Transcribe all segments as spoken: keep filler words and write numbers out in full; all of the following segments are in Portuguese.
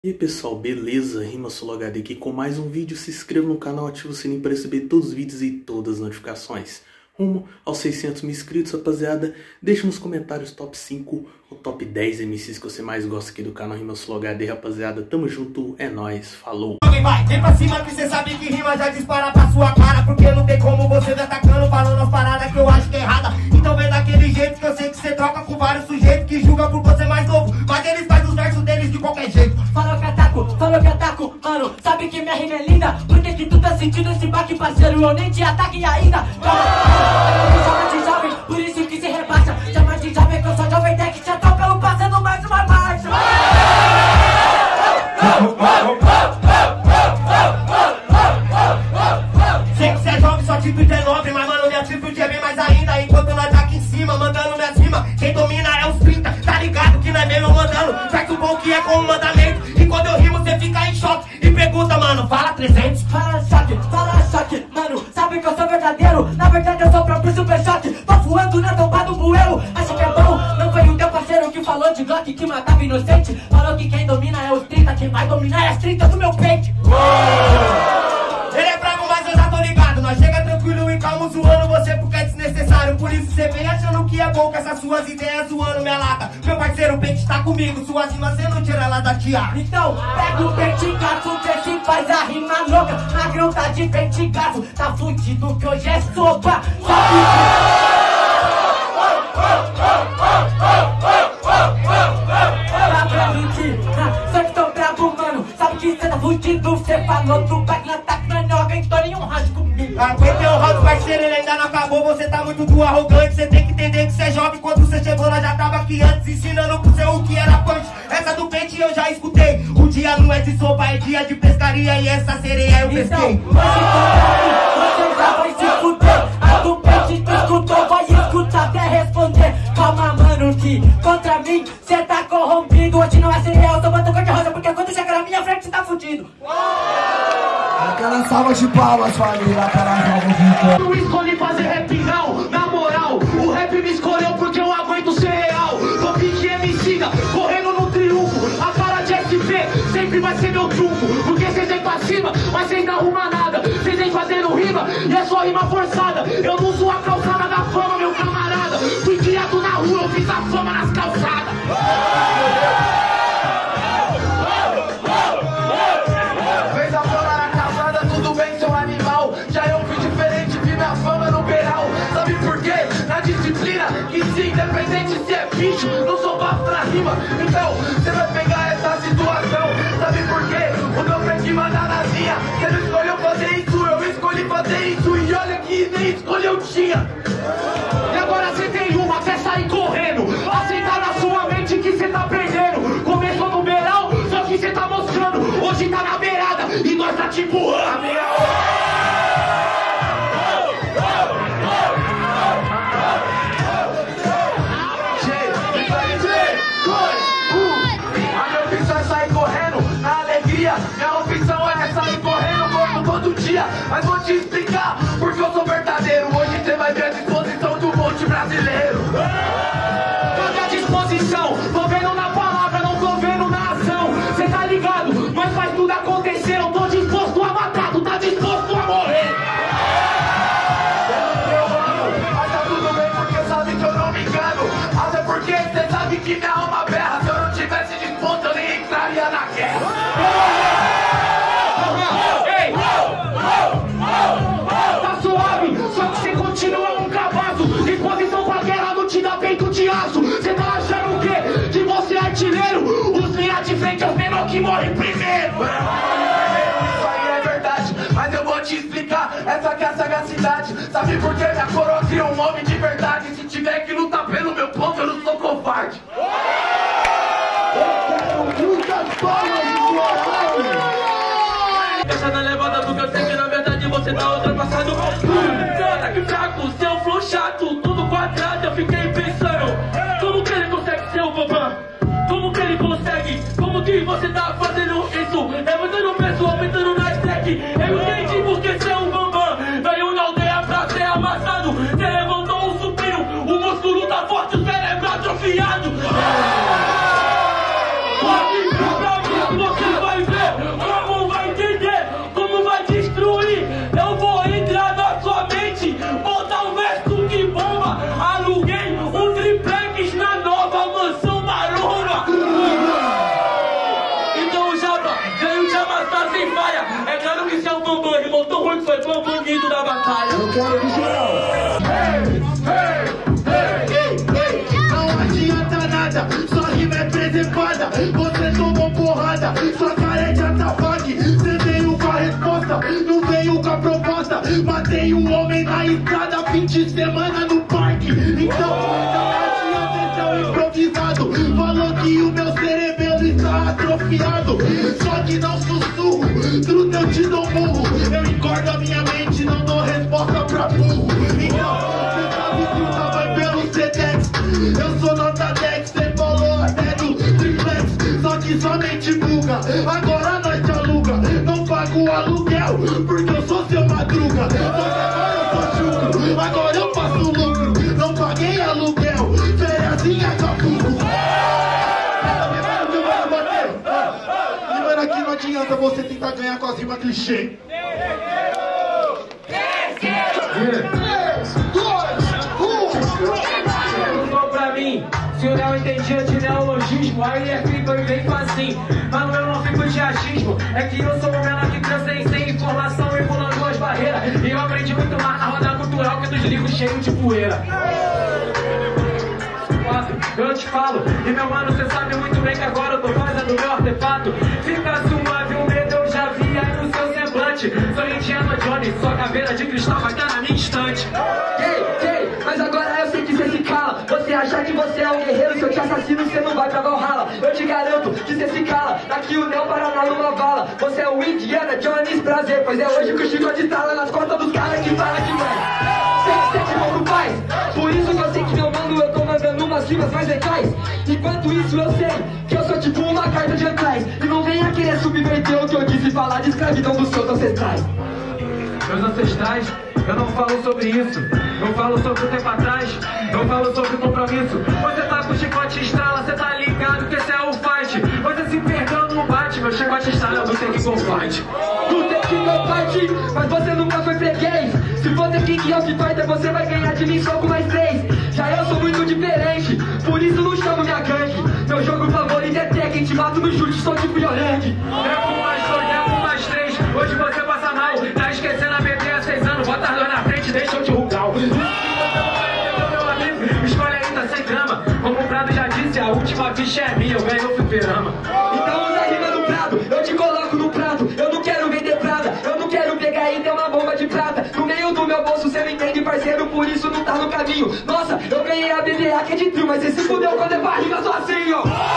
E aí pessoal, beleza? RimaSoloHD aqui com mais um vídeo. Se inscreva no canal, ative o sininho para receber todos os vídeos e todas as notificações. Rumo aos seiscentos mil inscritos, rapaziada. Deixa nos comentários top cinco ou top dez M Cs que você mais gosta aqui do canal RimaSoloHD, rapaziada. Tamo junto, é nóis, falou! Vai, vem pra cima que cê sabe que rima já dispara pra sua cara. Porque não tem como você me atacando, falando as paradas que eu acho que é errada. Então vem daquele jeito que eu sei que cê troca com vários sujeitos que julgam por você mais novo, mas eles fazem os versos deles de qualquer jeito. Falou que ataco, falou que ataco, mano. Sabe que minha rima é linda? Por que que tu tá sentindo esse baque, parceiro? Eu nem te ataque ainda. Me chama de jovem, por isso que se rebaixa. Chama de jovem que eu sou jovem tech, te atropelo passando mais uma marcha. Sei que cê é jovem, só atitude é nobre, mas mano, minha atitude é bem mais ainda. Enquanto nós tá aqui em cima, mandando minhas rimas, quem domina é os trinta, tá ligado que não é mesmo mandando. Faz o bom que é com o mandamento. E quando eu rimo, cê fica em choque e pergunta, mano, fala trezentos. Fala choque, fala choque, mano. Sabe que eu sou verdadeiro? Na verdade eu sou o próprio super choque. Tô voando na tomba do bueiro. Acho que é bom, não foi o teu parceiro que falou de Glock que matava inocente. Falou que quem domina é os trinta, quem vai dominar é as trinta do meu peito. Ele é bravo, mas eu já tô ligado. Nós chega tranquilo e calmo zoando você porque é desnecessário. Por isso cê vem achando que é bom com essas suas ideias zoando minha lata. Meu parceiro, o pente tá comigo, suas rimas cê não tira ela da tiara. Então, pega o pente gato, vê se faz a rima louca. Magrão tá de pente gato, tá fudido que hoje é sopa. Sabe Dá pra mentir, ah, só que tô bravo, mano. Sabe que cê tá fudido, cê falou do back no ataque, mas não aguentou nenhum round comigo. Aguentei o round, parceiro, ele ainda não acabou. Você tá muito do arrogante, cê tem que entender que cê é jovem. Quando cê chegou, nós já tava aqui antes, ensinando pro seu o que era punch. Essa do pente eu já escutei. O dia não é de sopa, é dia de pescaria. E essa sereia eu pesquei. Então, você já vai se fuder. A do pente tu escutou, vai escutar até responder. Calma, mano, que contra mim cê tá corrompido. Hoje não é cereal, eu tô batendo cor de rosa, porque quando chegar na minha frente cê tá fudido. Aquela salva de palmas, família, aquela salva de palmas. Eu escolhi fazer rap não, na moral. O rap me escolheu porque eu aguento ser real. Tô pique M C, correndo no triunfo. A cara de S P sempre vai ser meu trunfo. Porque cês vêm pra cima, mas cês não arrumam nada. Cês vêm fazendo rima e é só rima forçada. Eu não sou a calçada da fama, meu camarada. Fui criado na rua, eu fiz a fama nas calçadas. Fez a fama na calçada, tudo bem, seu animal. Já eu fui diferente, vi minha fama no beiral. Sabe por quê? Na disciplina, que se independente se é bicho, não sou bafo na rima. Então, você vai pegar essa situação. Sabe por quê? O meu frente manda na linha. Você não escolheu fazer isso, eu escolhi fazer isso. E olha que nem escolheu tinha. E agora cê tem uma, quer sair correndo. Aceitar na sua mente que cê tá perdendo. Começou no beiral, só que cê tá mostrando. Hoje tá na beirada e nós tá te empurrando. Minha opção é sair correndo, corro todo dia. Mas vou te explicar porque eu sou verdadeiro. Hoje você vai ver a disposição do monte brasileiro. Cadê a disposição? Tô vendo na palavra, não tô vendo na ação. Cê tá ligado? Mas faz tudo acontecer. Eu tô disposto a matar, tu tá disposto a morrer. Mas tá tudo bem porque sabe que eu não me engano. Até porque cê sabe que minha alma berra. Se eu não tivesse disposto eu nem entraria na guerra. Tá suave, só que cê continua um cabaço. Disposição pra guerra não te dá peito de aço. Cê tá achando o quê? Que você é artilheiro? Os linha de frente é os menor que morrem primeiro. Isso aí é verdade, mas eu vou te explicar. Essa que é a sagacidade. Sabe por que minha coroa cria um homem de verdade? Se tiver que lutar pelo meu ponto, eu não sou covarde. Eu quero muitas palmas de moral. Deixa na levada porque eu sei que na verdade você tá ultrapassado. Seu ataque fraco, seu flow chato, tudo quadrado. Eu fiquei pensando, como que ele consegue ser o bambam? Como que ele consegue? Como que você tá fazendo isso? Aumentando o peso, aumentando na stack. Eu entendi porque você é um bambam. Veio na aldeia pra ser amassado. Você levantou um supino, o músculo tá forte, o cérebro atrofiado. Pra mim, pra mim, você fui, foi bom, bonito da batalha. Eu quero que geral. Não adianta nada, sua rima é preservada. Você tomou porrada, sua cara é de ataque. Você veio com a resposta, não veio com a proposta. Matei um homem na estrada, fim de semana no parque. Então, não adianta ser improvisado. Falou que o meu cerebelo está atrofiado. Só que não sussurro, truta eu te dou murro. Eu encordo a minha mente, não dou resposta pra burro. Então, você sabe que o vai pelo Sedex. Eu sou nota dez, cê falou até do triplex. Só que sua mente buga, agora nós te aluga. Não pago o aluguel, porque eu sou seu madruga. Só que agora eu sou chucro, agora eu faço lucro. Não paguei aluguel, fériasinha Acapulco. E mano, aqui não adianta você tentar ganhar com as rimas clichê. Perguntou pra mim se o Léo entendia de neologismo. Aí é clipa e vem assim. Mano, eu não fico de achismo. É que eu sou o menor que cansei sem informação e pulando as barreiras. E eu aprendi muito mais na roda cultural que dos livros cheios de poeira. Eu te falo, e meu mano, cê sabe muito bem que agora eu tô fazendo meu artefato. Fica suave, o medo eu já vi aí no seu semblante. Sou Indiana Jones, sua caveira de cristal vai estar na minha estante. Ei, ei, mas agora eu sei que você se cala. Você acha que você é um guerreiro, se eu te assassino você não vai pra Valhalla. Eu te garanto que você se cala, daqui o Neo Paraná numa bala. Você é o Indiana Jones, prazer, pois é hoje que o Chico de tala nas costas dos caras que fala que vai. Sei que você que não faz, por isso que eu sei que meu mano eu tô mandando umas rimas mais legais. Enquanto isso eu sei que eu sou tipo uma carta de atrás. E não venha querer subverter o que eu disse, falar de escravidão dos seus ancestrais. Meus ancestrais, eu não falo sobre isso. Eu falo sobre o tempo atrás, eu falo sobre o compromisso. Você tá com o chicote estrala, você tá ligado que esse é o fight. Você se perdendo no bate, meu chicote estrala, do Take Go Fight. Do Take Go Fight, mas você nunca foi freguês. Se for The King of Fighter, você vai ganhar de mim só com mais três. Já eu sou muito diferente, por isso não chamo minha gangue. Meu jogo favorito é Tekken, te mato no chute, sou tipo Yorangue. É com mais dois, é com mais três, hoje você passa mal. Tá esquecendo a B T há seis anos, bota as duas na frente, deixa eu te rugar. Meu amigo, escolhe aí, tá sem drama. Como o Prado já disse, a última ficha é minha, eu ganho o fliperama. Então usa a rima do Prado, eu te coloco no prato. Eu não quero vender Prada, eu não quero pegar e ter uma bomba de prata no meio do meu bolso, cê não entende, parceiro, por isso não tá no caminho. Nossa, eu ganhei a B D A que é de trio, mas cê se fudeu quando é pra rima sozinho.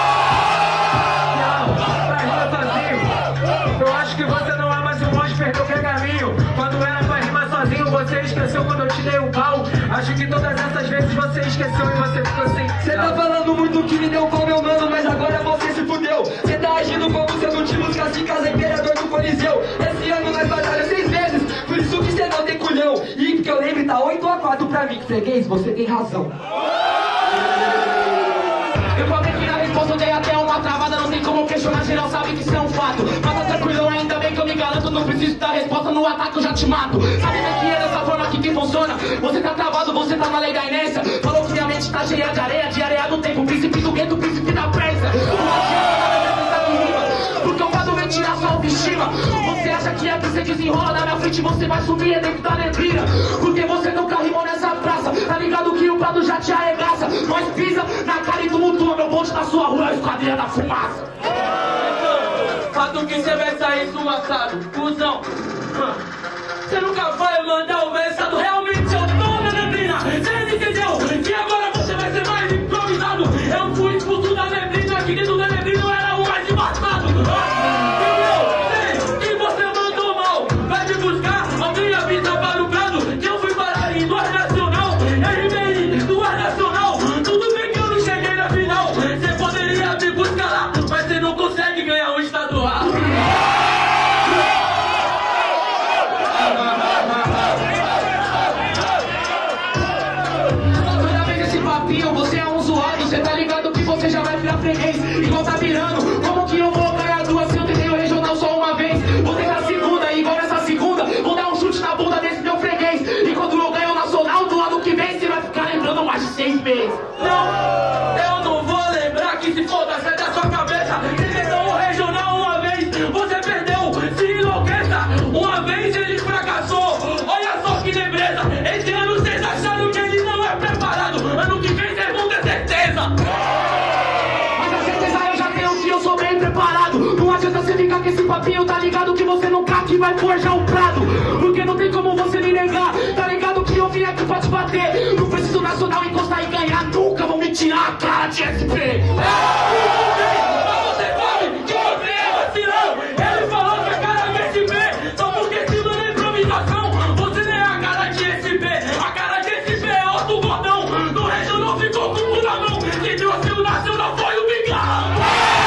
Não, pra rima sozinho. Eu acho que você não é mais um monge, perdeu o caminho. Quando era pra rimar sozinho, você esqueceu quando eu te dei o pau. Acho que todas essas vezes você esqueceu e você ficou sem. Cê tá falando muito que me deu pau, meu mano, mas agora você se fudeu. Cê tá agindo como se eu não te buscasse casa, imperador do Coliseu. Esse ano nós batalhamos seis vezes, por isso que cê não tem culhão. E porque eu lembro, tá oito a quatro pra mim, freguês, você tem razão. Eu falei que na resposta eu dei até uma travada, não tem como questionar, geral sabe que isso é um fato. Mas tá tranquilo, ainda bem que eu me garanto, não preciso dar resposta, no ataque eu já te mato. Sabe bem que é dessa forma aqui que funciona, você tá travado, você tá na lei da inércia. Falou que minha mente tá cheia de areia, de areia do tempo, príncipe do gueto, príncipe da Pérsia. Porque eu falo vem tirar sua autoestima. Você acha que é que você desenrola na minha frente, você vai subir é dentro da neblina. Porque você nunca rimou nessa praça, tá ligado que o Prado já te arregaça. Nós pisa na cara e tumultua, meu bonde na sua rua é a esquadrilha da fumaça. Fato que você vai sair suaçado, cuzão. Você nunca vai mandar o versado, realmente eu tô na neblina. Você entendeu? Que agora você vai ser mais improvisado. Eu fui expulso da neblina, que dentro da neblina eu era o mais embaçado. Entendeu? E você mandou mal, vai me buscar, alguém avisa para o Prado que eu fui parar em duas nacional. R B I, duas nacional. Tudo bem que eu não cheguei na final. Você poderia me buscar lá, mas você não consegue ganhar um estadual. adianta você ficar com esse papinho, tá ligado que você nunca que vai forjar um prado. Porque não tem como você me negar, tá ligado que eu vim aqui pra te bater. Não preciso nacional encostar e ganhar, nunca vão me tirar a cara de S P. É, mas você sabe que você é vacilão. Ele falou que a cara de S P, só porque tudo na improvisação. Você nem é a cara de S P, a cara de S P é outro gordão. No resto não ficou com o cu na mão, quem trouxe o nacional foi o Bigão.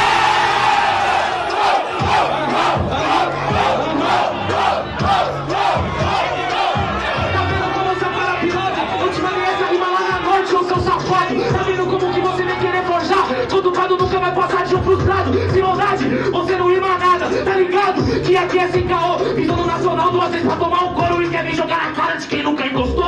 Tá vendo como você para piloto? Eu te mandei essa rima lá na norte, ô seu safado. Tá vendo como que você vem querer forjar? Todo gado nunca vai passar de um frustrado. Sem maldade, você não rima nada, tá ligado? Que aqui é sem caô. Pisou no nacional duas vezes pra tomar um couro e quer vir jogar na cara de quem nunca encostou.